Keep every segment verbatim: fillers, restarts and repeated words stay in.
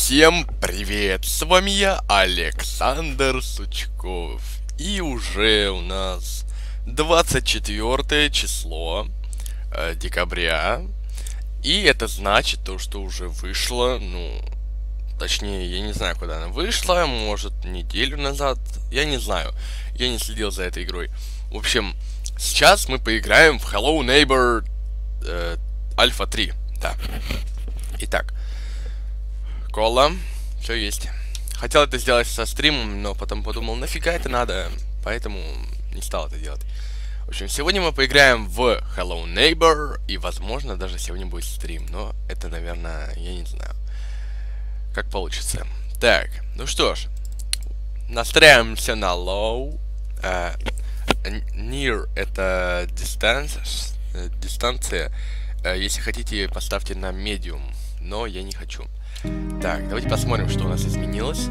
Всем привет! С вами я, Александр Сучков. И уже у нас двадцать четвёртое число э, декабря. И это значит то, что уже вышло, ну, точнее, я не знаю, когда она вышла, может, неделю назад, я не знаю. Я не следил за этой игрой. В общем, сейчас мы поиграем в Hello Neighbor э, Альфа три. Да. Итак. Кола, все есть. Хотел это сделать со стримом, но потом подумал, нафига это надо, поэтому не стал это делать. В общем, сегодня мы поиграем в Hello Neighbor, и, возможно, даже сегодня будет стрим, но это, наверное, я не знаю, как получится. Так, ну что ж, настраиваемся на low. Uh, near это distance, дистанция. Uh, если хотите, поставьте на medium, но я не хочу. Так, давайте посмотрим, что у нас изменилось.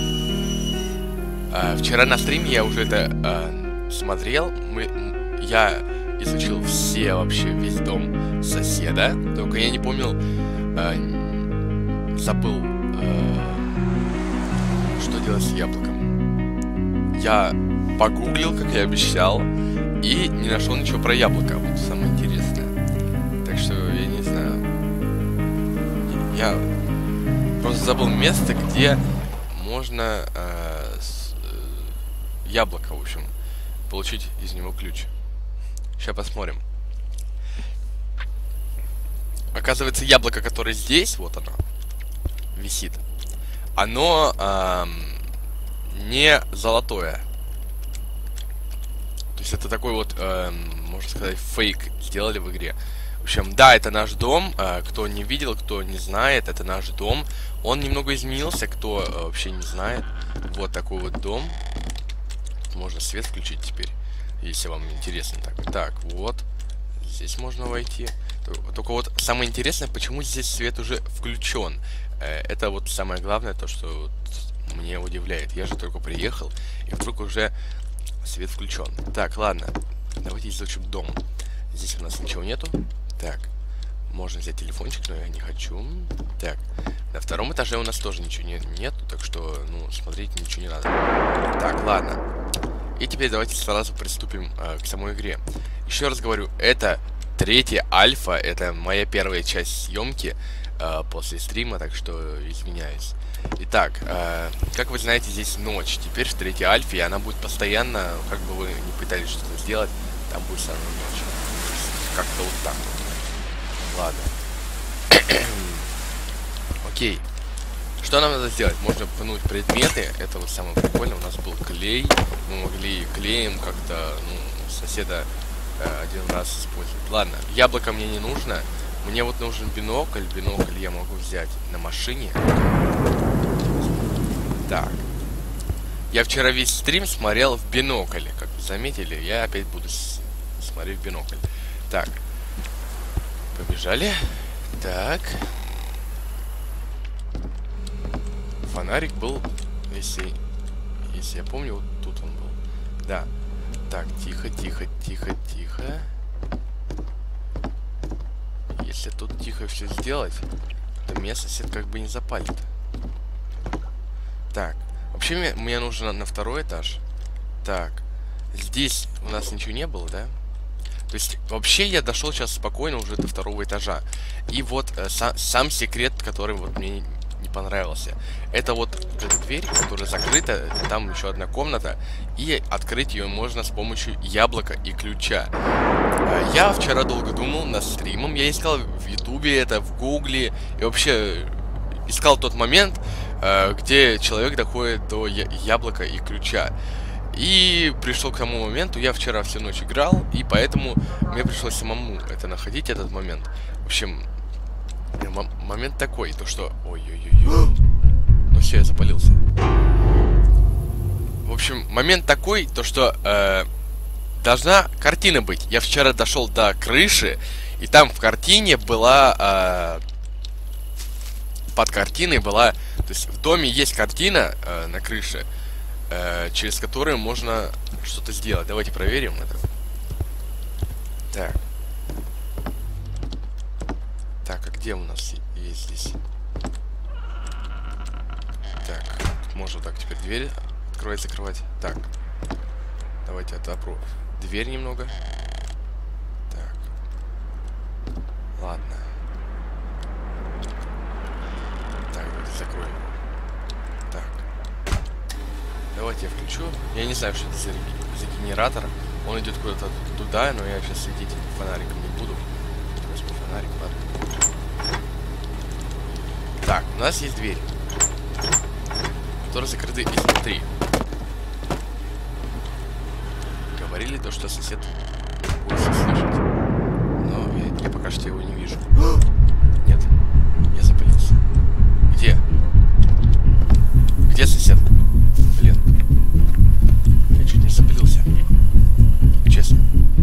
А, вчера на стриме я уже это а, смотрел. Мы, я изучил все вообще, весь дом соседа. Только я не помнил, а, забыл, а, что делать с яблоком. Я погуглил, как я обещал, и не нашел ничего про яблоко. Вот самое интересное. Так что я не знаю. Я... Просто забыл место, где можно э, с, э, яблоко, в общем, получить из него ключ. Сейчас посмотрим. Оказывается, яблоко, которое здесь, вот оно, висит, оно э, не золотое. То есть это такой вот, э, можно сказать, фейк сделали в игре. В общем, да, это наш дом. Кто не видел, кто не знает, это наш дом. Он немного изменился, кто вообще не знает. Вот такой вот дом. Можно свет включить теперь, если вам интересно. Так, так, вот. Здесь можно войти. Только вот самое интересное, почему здесь свет уже включен. Это вот самое главное, то, что вот мне удивляет. Я же только приехал, и вдруг уже свет включен. Так, ладно. Давайте изучим дом. Здесь у нас ничего нету. Так, можно взять телефончик, но я не хочу. Так, на втором этаже у нас тоже ничего не, нету, так что, ну, смотреть ничего не надо. Так, ладно. И теперь давайте сразу приступим э, к самой игре. Еще раз говорю, это третья альфа, это моя первая часть съемки э, после стрима, так что извиняюсь. Итак, э, как вы знаете, здесь ночь. Теперь в третьей альфе, и она будет постоянно, как бы вы не пытались что-то сделать, там будет все равно ночь. Как-то вот так вот. Ладно. Окей. Что нам надо сделать? Можно пнуть предметы. Это вот самое прикольное. У нас был клей. Мы могли клеем как-то, ну, соседа э, один раз использовать. Ладно. Яблоко мне не нужно. Мне вот нужен бинокль. Бинокль я могу взять на машине. Так. Я вчера весь стрим смотрел в бинокле. Как вы заметили, я опять буду смотреть в бинокль. Так. Побежали. Так. Фонарик был, если, если я помню, вот тут он был. Да. Так, тихо, тихо, тихо, тихо. Если тут тихо все сделать, то меня сосед как бы не запалит. Так. Вообще мне, мне нужно на второй этаж. Так. Здесь у нас ничего не было, да? То есть, вообще, я дошел сейчас спокойно уже до второго этажа. И вот э, са сам секрет, который вот мне не понравился. Это вот эта дверь, которая закрыта, там еще одна комната. И открыть ее можно с помощью яблока и ключа. Э, я вчера долго думал над стримом. Я искал в ютубе это, в гугле. И вообще искал тот момент, э, где человек доходит до яблока и ключа. И пришел к тому моменту, я вчера всю ночь играл, и поэтому мне пришлось самому это находить, этот момент. В общем, момент такой, то что... Ой-ой-ой. Ну все, я запалился. В общем, момент такой, то что э, должна картина быть. Я вчера дошел до крыши, и там в картине была... Э, под картиной была... То есть в доме есть картина э, на крыше, через которые можно что-то сделать. Давайте проверим это. Так. Так, а где у нас есть здесь? Так, можно так теперь дверь открывать, закрывать. Так, давайте отопру дверь немного. Так, ладно. Так, давайте закроем. Так, давайте я включу. Я не знаю, что это за, за генератор. Он идет куда-то туда, но я сейчас следить фонариком не буду. Просто фонарик, ладно. Так, у нас есть дверь, которые закрыты изнутри. Говорили то, что сосед будет слышать. Но я, я пока что его не вижу. Нет, я запалился. Где? Где сосед? Блин. Я чуть не запалился. Честно.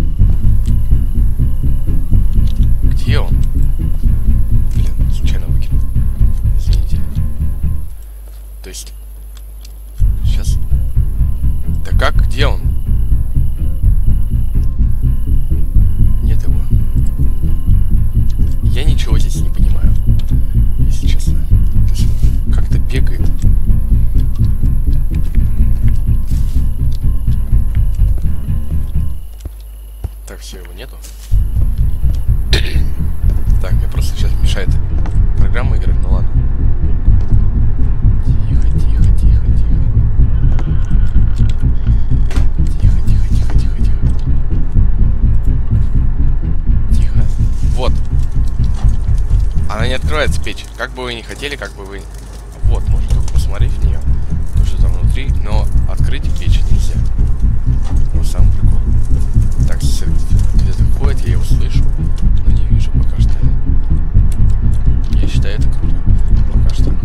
Где он? Блин, случайно выкинул. Извините. То есть... Сейчас. Да как? Где он? Нет его. Я ничего здесь не понимаю. Если честно. То есть как-то бегает. Так, все, его нету. Так, мне просто сейчас мешает программа играть, ну ладно. Тихо, тихо, тихо, тихо. Тихо, тихо, тихо, тихо, тихо. Тихо. Вот. Она не открывается, печь. Как бы вы ни хотели, как бы вы... Вот, можно только посмотреть в нее. То, что там внутри. Но открыть печь нельзя. Вот сам прикол. Так, где-то ходит, я его слышу, но не вижу пока что. Я считаю, это круто. Пока что.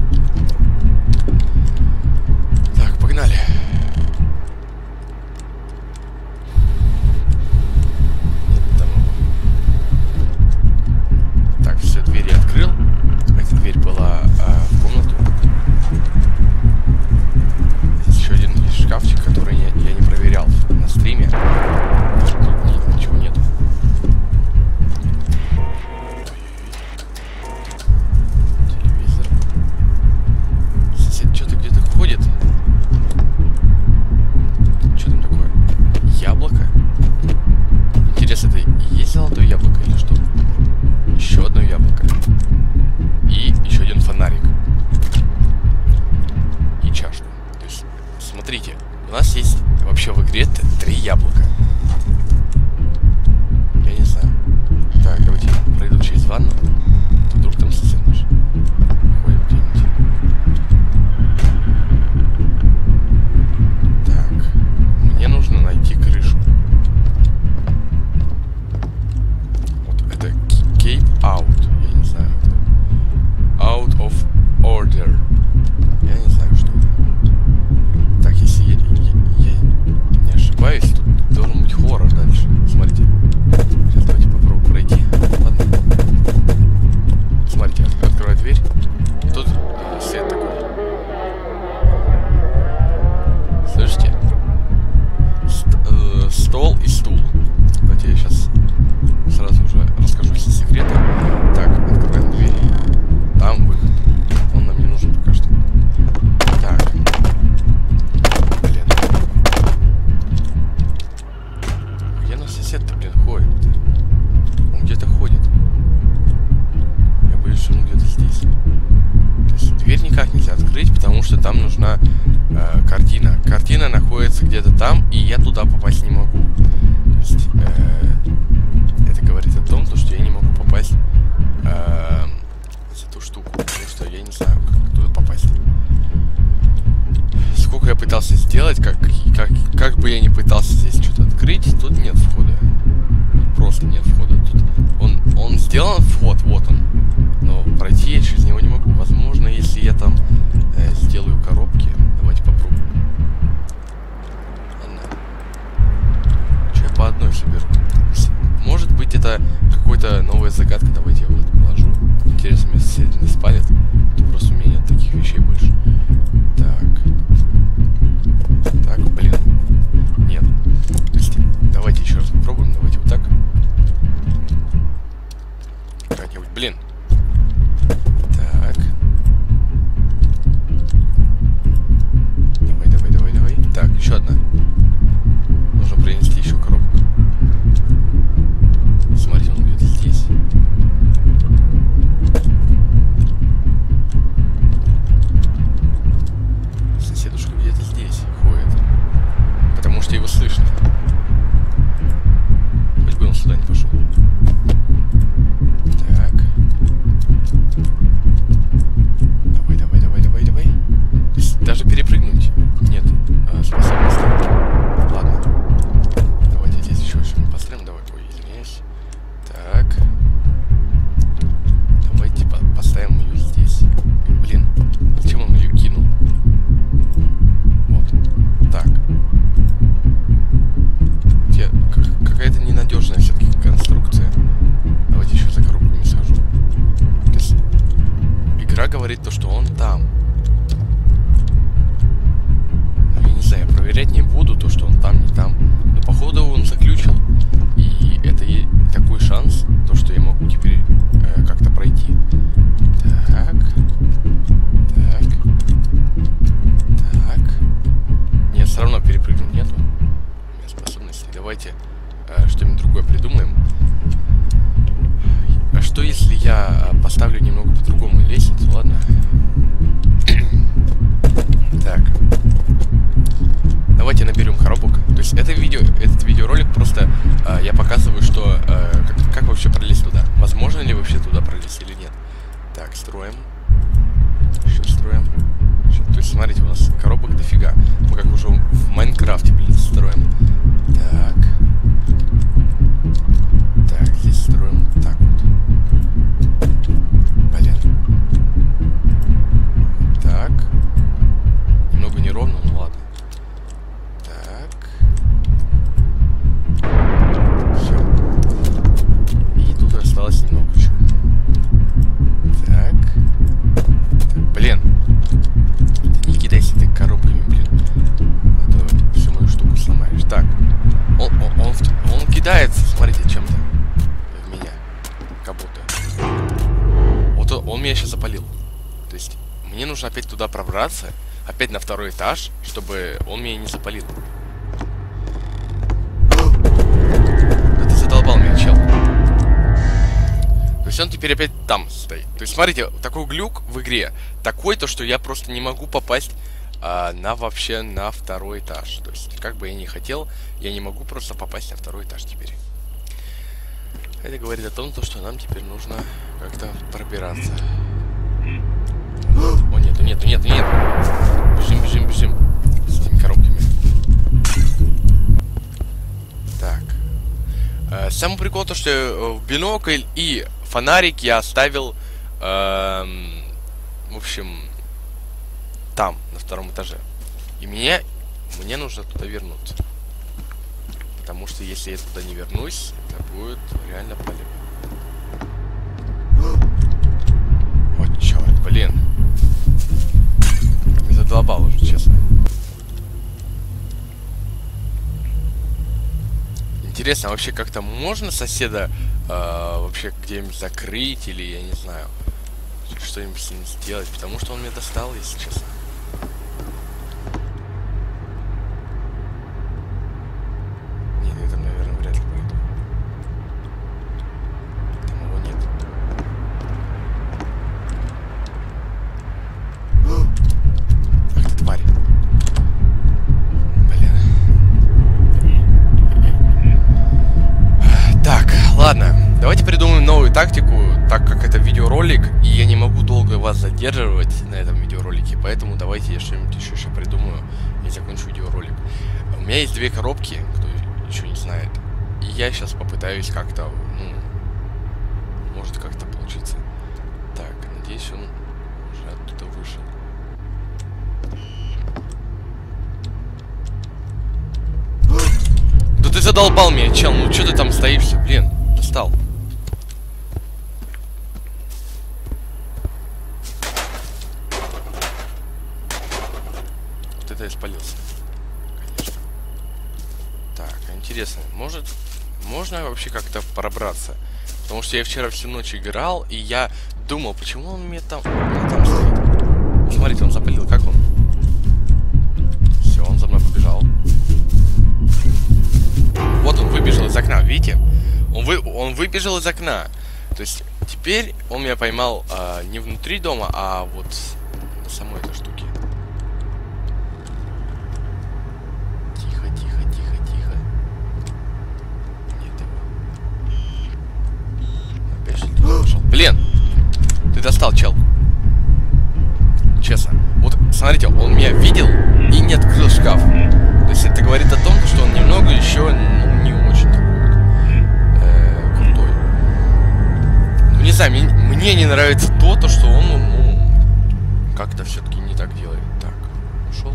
Так, погнали. Нет, там... Так, все, двери открыл. Эта дверь была а, в комнату. Здесь еще один шкафчик, который я, я не проверял на стриме. Ничего нету. Телевизор. Сосед что-то где-то ходит. Что там такое? Яблоко? Интересно, это и есть золотое яблоко или что? Еще одно яблоко. И еще один фонарик. И чашка. То есть, смотрите, у нас есть вообще в игре три яблока. Я не знаю. Так, давайте пройду через ванну. Вдруг там сосед наш ходит где-нибудь. Так. Мне нужно найти крышу. Вот это Cape Out. Я не знаю. Out of Order. Я не знаю, что это. Так, если я, я, я не ошибаюсь, тут должен быть хоррор дальше. Смотрите. Сейчас давайте попробую пройти. Ладно. Смотрите, открываю дверь. Тут э, свет такой. Слышите? Ст э, стол и стул. Давайте я сейчас сразу уже расскажу все секреты. Так, открываем дверь. Там выход. Он нам не нужен пока что. Так. Блин. Где наш сосед-то, блин, ходит? Он где-то ходит. Я боюсь, что он где-то здесь. То есть дверь никак нельзя открыть, потому что там нужна э, картина. Картина находится где-то там, и я туда попасть не могу. То есть э, это говорит о том, что я не могу попасть э, в эту штуку, потому что я не знаю, как туда попасть. Сколько я пытался сделать, как, как, как бы я ни пытался здесь что-то открыть, тут нет входа. Просто нет входа. Тут он, он сделан вход, вот он. Но пройти я через него не могу. Возможно, если я там э, сделаю коробки. Давайте попробуем. Ладно. Че, я по одной соберу. Может быть, это какая-то новая загадка. Давайте я вот это положу. Интересно, меня соседи не спалят. Просто у меня нет таких вещей больше. Так. Так, блин. Нет. То есть, давайте еще раз попробуем. Давайте вот так. Как-нибудь, блин. Так. еще одна. Нужно принести еще коробку. Смотрите, он где-то здесь. Соседушка где-то здесь ходит. Потому что его слышно. Хоть бы он сюда не пошел. Так. Давай, давай, давай, давай, давай. То есть даже перепрыгнуть нет а, способности. Ладно. Давайте здесь еще что-нибудь построим. Давай, ой, извиняюсь. Так. Давайте по поставим ее здесь. Блин, зачем он ее кинул? Вот. Так. Где? Какая-то ненадежная все-таки конструкция. Давайте еще за коробками схожу. То есть игра говорит то, что он там. Ну, я не знаю, проверять не буду то, что он там, не там. Но походу он заключил. И это и такой шанс, то, что я могу теперь э, как-то пройти. Так. Так. Так. Нет, все равно перепрыгнуть нету. У меня способностей. Давайте э, что-нибудь другое придумаем. А что если я поставлю немного по-другому лестницу, ладно? Так. Давайте наберем коробок. То есть это видео, этот видеоролик просто э, я показываю, что э, как, как вообще пролезть туда. Возможно ли вообще туда пролезть или нет. Так, строим. Еще строим. Еще, то есть смотрите, у нас коробок дофига. Мы как уже в Майнкрафте, блин, строим. Так. Так, здесь строим так вот. Блин. Так. Немного неровно, ну ладно. Так. Все. И тут осталось немного еще. Так. Так. Блин. Ты не кидайся ты коробками, блин. А то всю мою штуку сломаешь. Так. Он, он, он, он кидается, смотрите, чем-то в меня. Как будто. Вот он, он меня сейчас запалил. То есть мне нужно опять туда пробраться. Опять на второй этаж, чтобы он меня не запалил. Да ты задолбал меня, чел. То есть он теперь опять там стоит. То есть смотрите, такой глюк в игре. Такой, то что я просто не могу попасть а, на вообще на второй этаж. То есть как бы я ни хотел, я не могу просто попасть на второй этаж теперь. Это говорит о том, то, что нам теперь нужно как-то пробираться. О, нету, нету, нету, нет. Бежим, бежим, бежим. С этими коробками. Так. Э, самый прикол то, что в бинокль и фонарик я оставил, э, в общем, там, на втором этаже. И мне, мне нужно туда вернуться. Потому что если я туда не вернусь, это будет реально проблема. О, черт, блин. Me задолбал уже, честно. Интересно, вообще как-то можно соседа э, вообще где-нибудь закрыть или, я не знаю, что-нибудь с ним сделать? Потому что он меня достал, если честно. Нет, я там, наверное, вряд ли пойду. Там его нет. Ах ты тварь. Блин. Так, ладно. Давайте придумаем новую тактику, так как это видеоролик, и я не могу долго вас задерживать на этом видеоролике, поэтому давайте я что-нибудь еще, еще придумаю и закончу видеоролик. У меня есть две коробки, кто еще не знает, и я сейчас попытаюсь как-то, ну, может как-то получиться. Так, надеюсь, он уже оттуда вышел. Да ты задолбал меня, чел, ну что ты там стоишься, блин, достал. Вот это я спалился, конечно. Так, интересно, может, можно вообще как-то пробраться? Потому что я вчера всю ночь играл, и я думал, почему он мне там, он там стоит. Смотрите, он запалил, как он? Все, он за мной побежал. выбежал из окна. То есть теперь он меня поймал а, не внутри дома, а вот на самой этой штуке. Тихо, тихо, тихо, тихо. Нет его. Опять же ты пошел. Блин! Ты достал, чел. Честно. Вот, смотрите, он меня видел и не открыл шкаф. То есть это говорит о том, что он немного еще, ну, не очень такой э, крутой. Ну, не знаю, мне, мне не нравится то, то, что он, ну, как-то все-таки не так делает. Так, ушел.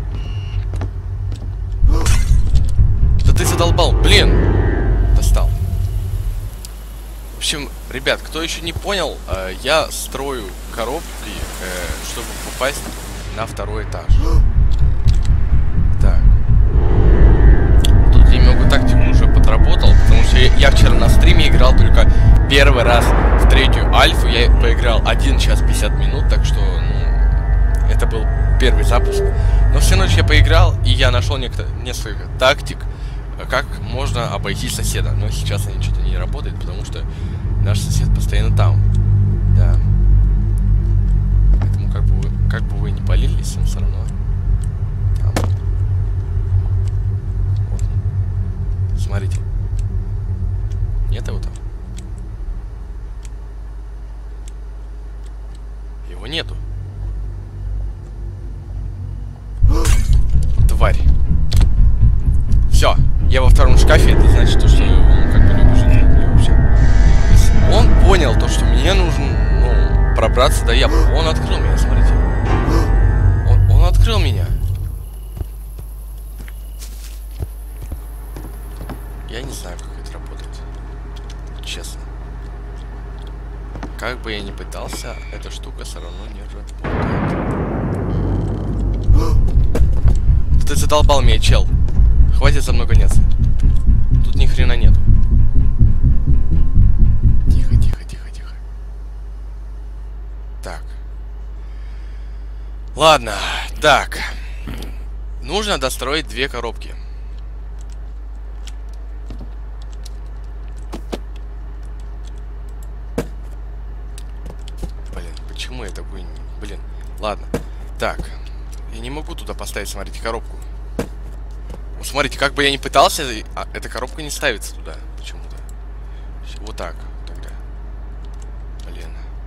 Да ты задолбал, блин! Достал. В общем, ребят, кто еще не понял, э, я строю коробки, э, чтобы попасть на второй этаж. Так. Тут я немного тактику уже подработал, потому что я, я вчера на стриме играл только первый раз в третью альфу. Я поиграл один час пятьдесят минут, так что, ну, это был первый запуск. Но всю ночь я поиграл, и я нашел несколько тактик, как можно обойти соседа. Но сейчас они что-то не работают, потому что наш сосед постоянно там. Да. Поэтому как бы вы, как бы вы не полились, он все равно там. Вот. Смотрите. Нет его там. Его нету. Тварь. Все. Я во втором шкафе, это значит, то, что он как бы не убежит вообще. Он понял то, что мне нужно, ну, пробраться до ямы. Он открыл меня, смотрите. Он, он открыл меня. Я не знаю, как это работает. Честно. Как бы я ни пытался, эта штука все равно не работает. Ты задолбал меня, чел. Хватит за много нет. Тут ни хрена нету. Тихо, тихо, тихо, тихо. Так. Ладно, так. Нужно достроить две коробки. Блин, почему я такой... Блин, ладно. Так. Я не могу туда поставить, смотрите, коробку. Смотрите, как бы я ни пытался, а, эта коробка не ставится туда почему-то. Вот так тогда. Блин.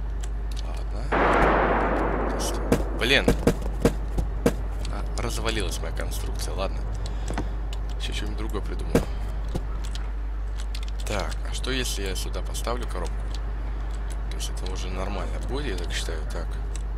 Ладно. Блин. А, развалилась моя конструкция. Ладно. Сейчас что-нибудь другое придумаю. Так, а что если я сюда поставлю коробку? То есть это уже нормально будет, я так считаю. Так.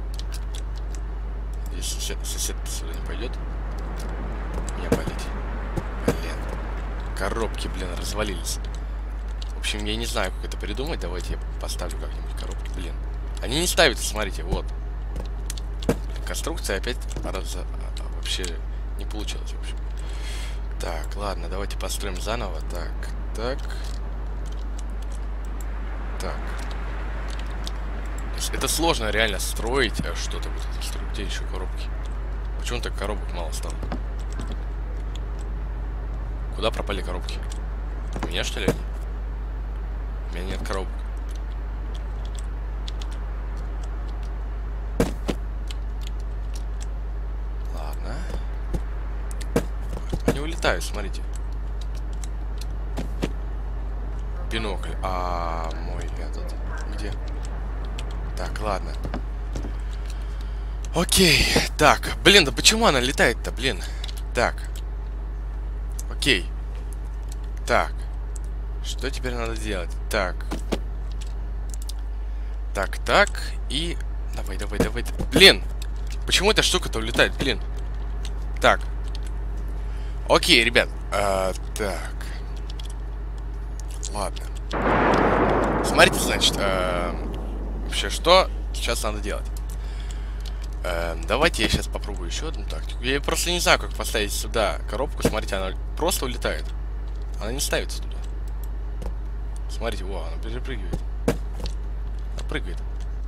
Если сосед, сосед сюда не пойдет, меня болеть. Блин. Коробки, блин, развалились. В общем, я не знаю, как это придумать. Давайте я поставлю как-нибудь коробки. Блин. Они не ставятся, смотрите, вот. Конструкция опять раз... вообще не получилась, в общем. Так, ладно, давайте построим заново. Так, так. Так. Это сложно реально строить что-то. Где еще коробки? Почему так коробок мало стало? Куда пропали коробки? У меня, что ли, они? У меня нет коробок. Ладно. Они улетают, смотрите. Бинокль. А мой этот... Где? Так, ладно. Окей. Так. Блин, да почему она летает-то, блин? Так. Окей. Так. Что теперь надо делать? Так. Так, так. И... Давай, давай, давай. Блин! Почему эта штука-то улетает? Блин. Так. Окей, ребят. А, так. Ладно. Смотрите, значит. А, вообще, что сейчас надо делать? А, давайте я сейчас попробую еще одну тактику. Я просто не знаю, как поставить сюда коробку. Смотрите, она просто улетает. Она не ставится туда. Смотрите, во, она перепрыгивает. Она прыгает.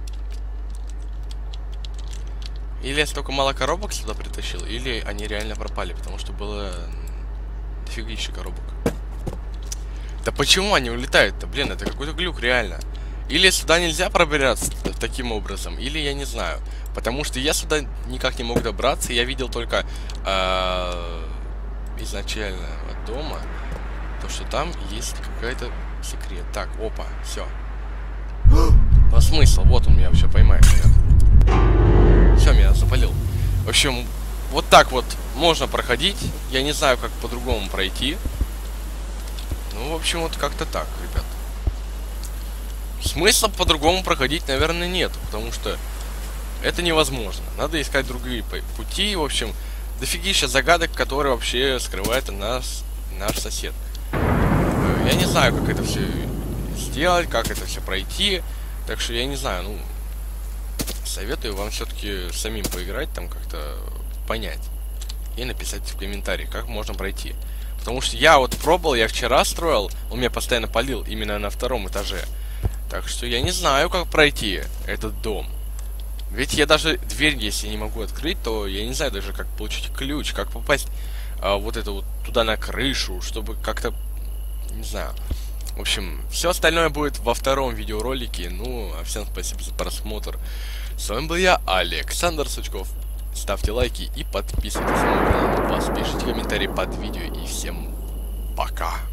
Или я столько мало коробок сюда притащил, или они реально пропали, потому что было дофигища коробок. Да почему они улетают-то? Блин, это какой-то глюк, реально. Или сюда нельзя пробираться таким образом, или я не знаю. Потому что я сюда никак не мог добраться. Я видел только э, изначально от дома то, что там есть какая-то секрет. Так, опа, все. Ну смысл? Вот он меня вообще поймает. Все, меня запалил. В общем, вот так вот можно проходить. Я не знаю, как по-другому пройти. Ну, в общем, вот как-то так, ребят. Смысла по-другому проходить, наверное, нет, потому что это невозможно. Надо искать другие пути. В общем, дофигища загадок, которые вообще скрывает от нас наш сосед. Я не знаю, как это все сделать, как это все пройти. Так что я не знаю, ну, советую вам все-таки самим поиграть, там как-то понять. И написать в комментариях, как можно пройти. Потому что я вот пробовал, я вчера строил, он меня постоянно палил именно на втором этаже. Так что я не знаю, как пройти этот дом. Ведь я даже дверь, если не могу открыть, то я не знаю даже, как получить ключ, как попасть а, вот это вот туда на крышу, чтобы как-то, не знаю. В общем, все остальное будет во втором видеоролике. Ну, а всем спасибо за просмотр. С вами был я, Александр Сучков. Ставьте лайки и подписывайтесь на мой канал. Пишите комментарии под видео. И всем пока.